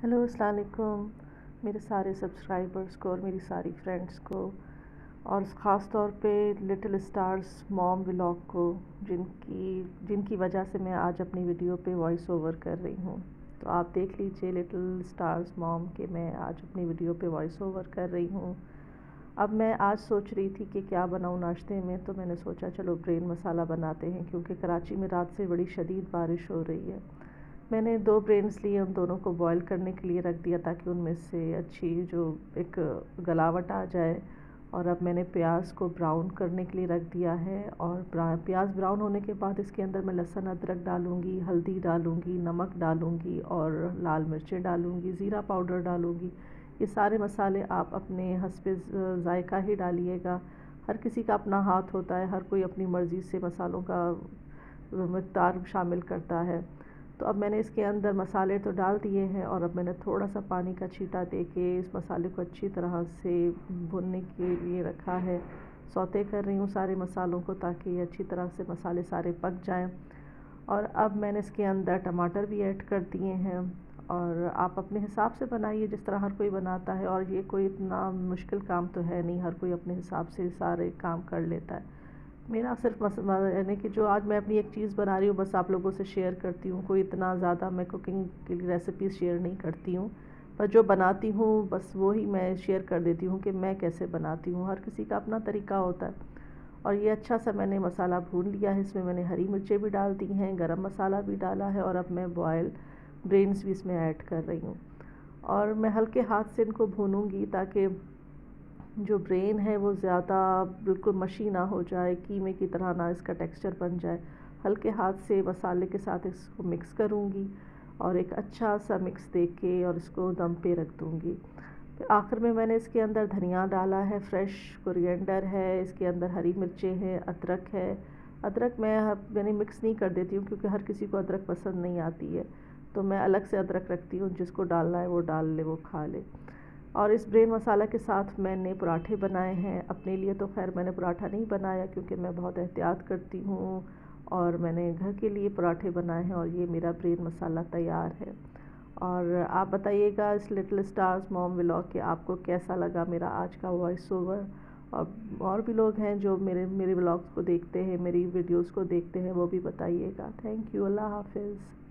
Hello अस्सलाम वालेकुम मेरे सारे सब्सक्राइबर्स को और मेरी सारी फ्रेंड्स को, और ख़ास तौर पे लिटिल स्टार्स मॉम व्लॉग को, जिनकी वजह से मैं आज अपनी वीडियो पे वॉइस ओवर कर रही हूँ। तो आप देख लीजिए लिटिल स्टार्स मॉम के मैं आज अपनी वीडियो पे वॉइस ओवर कर रही हूँ। अब मैं आज सोच रही थी कि क्या बनाऊँ नाश्ते में, तो मैंने सोचा चलो ब्रेन मसाला बनाते हैं, क्योंकि कराची में रात से बड़ी शदीद बारिश हो रही है। मैंने 2 ब्रेन्स लिए, उन दोनों को बॉईल करने के लिए रख दिया ताकि उनमें से अच्छी जो एक गलावट आ जाए। और अब मैंने प्याज को ब्राउन करने के लिए रख दिया है, और प्याज ब्राउन होने के बाद इसके अंदर मैं लहसुन अदरक डालूँगी, हल्दी डालूँगी, नमक डालूँगी और लाल मिर्चें डालूँगी, ज़ीरा पाउडर डालूँगी। ये सारे मसाले आप अपने हस्बे ज़ायक़ा ही डालिएगा। हर किसी का अपना हाथ होता है, हर कोई अपनी मर्ज़ी से मसालों का मिक़दार शामिल करता है। तो अब मैंने इसके अंदर मसाले तो डाल दिए हैं, और अब मैंने थोड़ा सा पानी का छींटा देके इस मसाले को अच्छी तरह से भुनने के लिए रखा है। सौते कर रही हूँ सारे मसालों को ताकि अच्छी तरह से मसाले सारे पक जाएं। और अब मैंने इसके अंदर टमाटर भी ऐड कर दिए हैं, और आप अपने हिसाब से बनाइए जिस तरह हर कोई बनाता है। और ये कोई इतना मुश्किल काम तो है नहीं, हर कोई अपने हिसाब से सारे काम कर लेता है। मेरा सिर्फ यानी कि जो आज मैं अपनी एक चीज़ बना रही हूँ बस आप लोगों से शेयर करती हूँ। कोई इतना ज़्यादा मैं कुकिंग की रेसिपीज़ शेयर नहीं करती हूँ, पर जो बनाती हूँ बस वो ही मैं शेयर कर देती हूँ कि मैं कैसे बनाती हूँ। हर किसी का अपना तरीका होता है। और ये अच्छा सा मैंने मसाला भून लिया है, इसमें मैंने हरी मिर्चें भी डाल दी हैं, गरम मसाला भी डाला है, और अब मैं बॉयल ब्रेन्स भी इसमें ऐड कर रही हूँ। और मैं हल्के हाथ से इनको भूनूँगी ताकि जो ब्रेन है वो ज़्यादा बिल्कुल मशी ना हो जाए, कीमे की तरह ना इसका टेक्सचर बन जाए। हल्के हाथ से मसाले के साथ इसको मिक्स करूँगी, और एक अच्छा सा मिक्स दे के और इसको दम पे रख दूँगी। फिर आखिर में मैंने इसके अंदर धनिया डाला है, फ्रेश कोरिएंडर है, इसके अंदर हरी मिर्चें हैं, अदरक है। अदरक मैंने मिक्स नहीं कर देती हूँ क्योंकि हर किसी को अदरक पसंद नहीं आती है, तो मैं अलग से अदरक रखती हूँ, जिसको डालना है वो डाल ले, वो खा ले। और इस ब्रेन मसाला के साथ मैंने पराठे बनाए हैं। अपने लिए तो खैर मैंने पराठा नहीं बनाया क्योंकि मैं बहुत एहतियात करती हूँ, और मैंने घर के लिए पराठे बनाए हैं, और ये मेरा ब्रेन मसाला तैयार है। और आप बताइएगा इस लिटिल स्टार्स मॉम व्लॉग के आपको कैसा लगा मेरा आज का वॉइस ओवर। और भी लोग हैं जो मेरे व्लॉग्स को देखते हैं, मेरी वीडियोस को देखते हैं, वो भी बताइएगा। Thank you. अल्लाह हाफिज़।